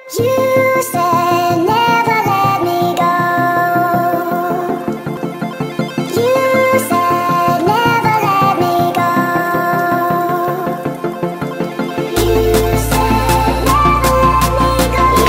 You said never let me go. You said never let me go. You said never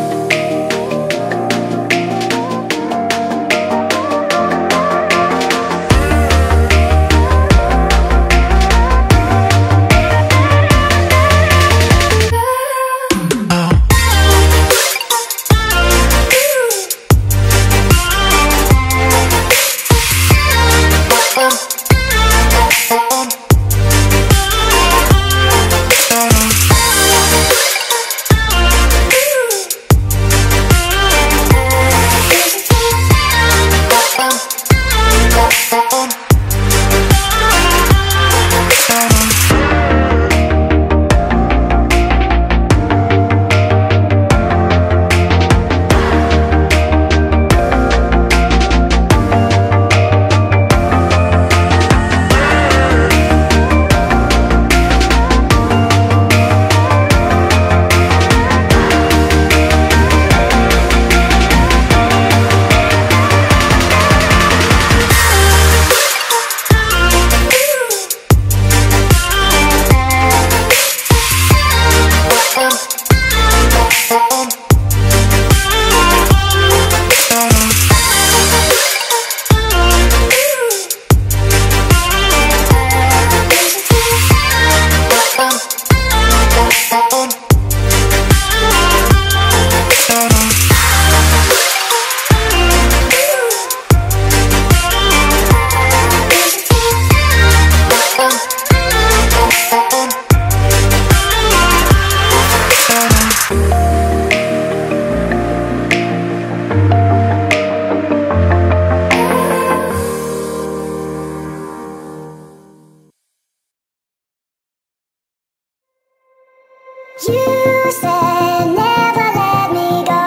You said never let me go.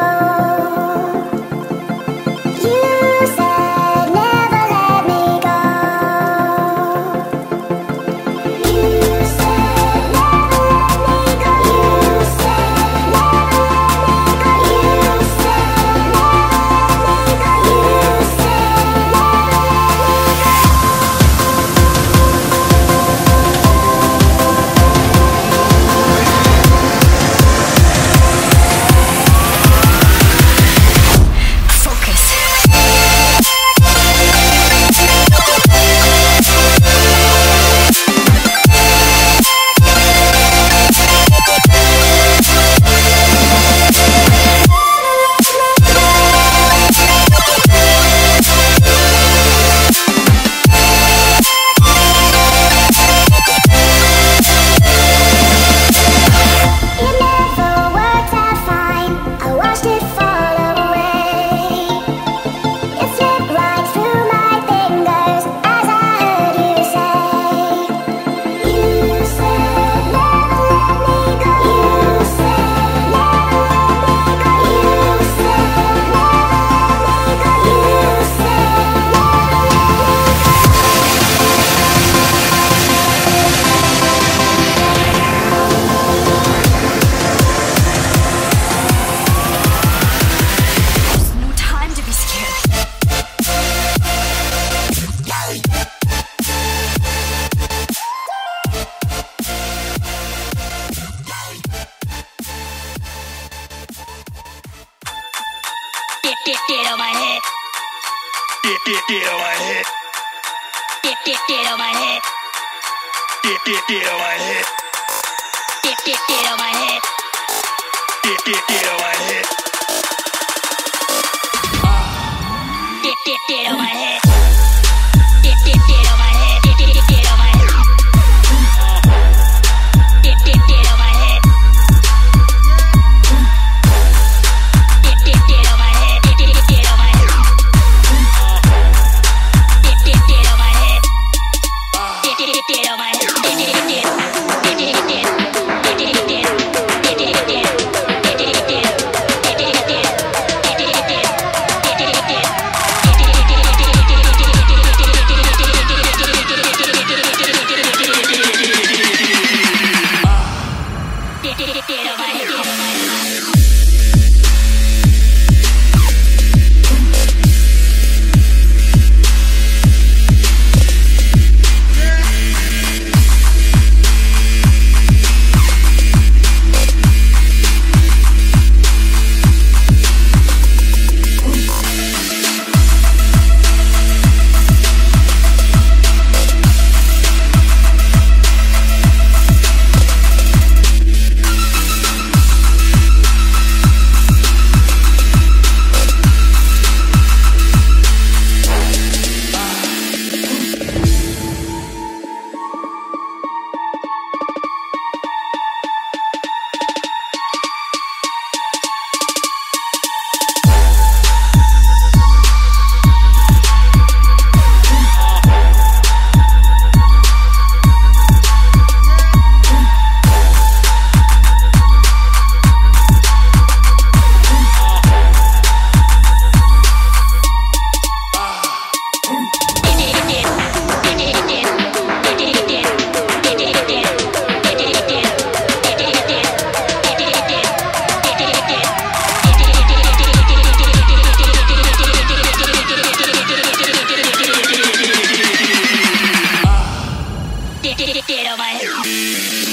You said never let me go. You said never let me go. You said never let me go. You said never let me go. You said Get on my head. Get on my head. Get on my head. Get on my head. Get on my head. Get on my head. Get on my head. Get on my head. Get on my head. Get on my head. get on my head.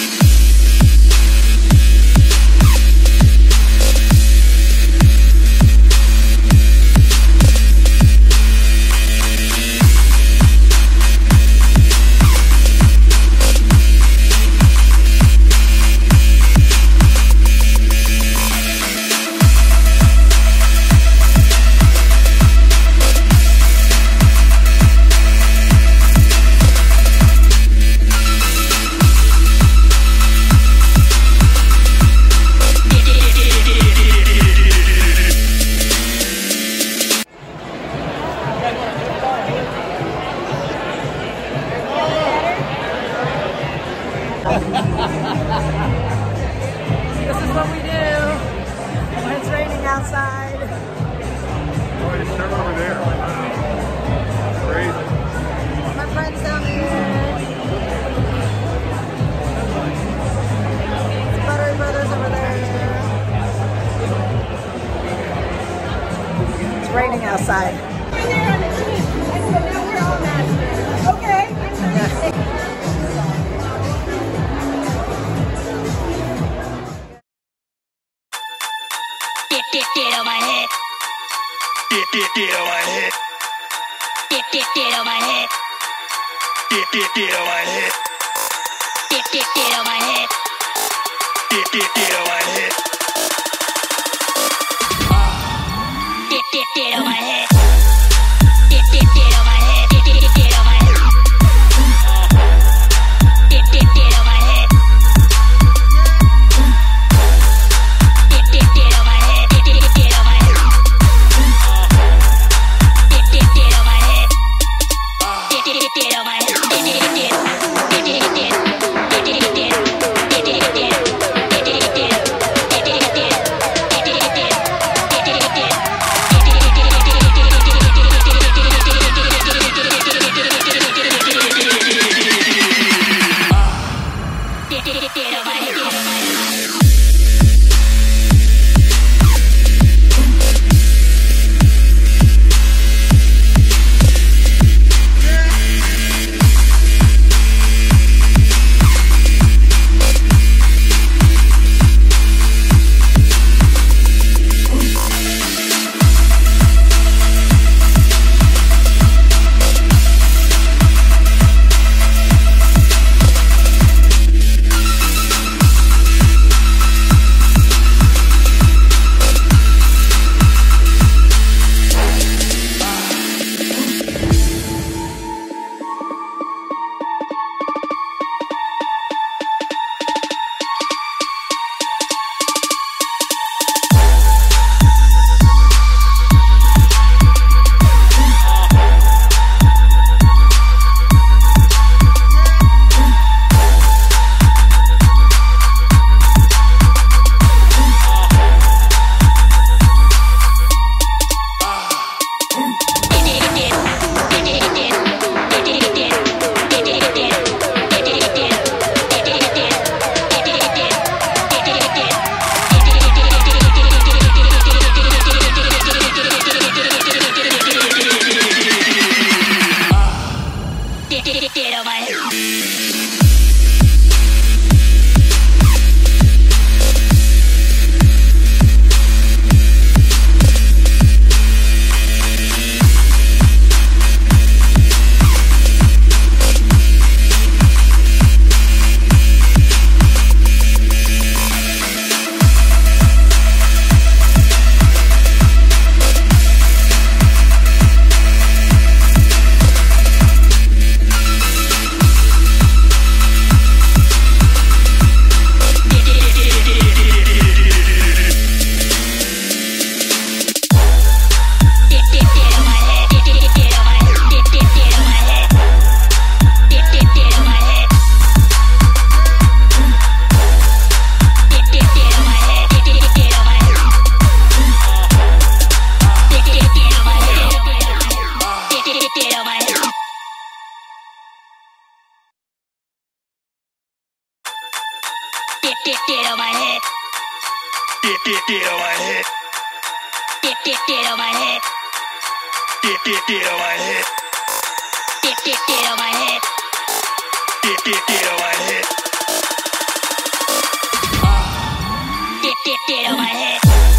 This is what we do when it's raining outside. Oh, it's stuck over there. Crazy. My friend's down here. Buttery Brothers over there. It's raining outside. Okay. Get on my head. Get on my head. Get on my head. Get on my head. Get on my head. Get on my head. Get on my head. Get on my head. Get on my head. Get on my head. Get on my head. Get on my head. Get on my head. Get on my head. Get on my head. Get on my head. Get on my head. Get on my head.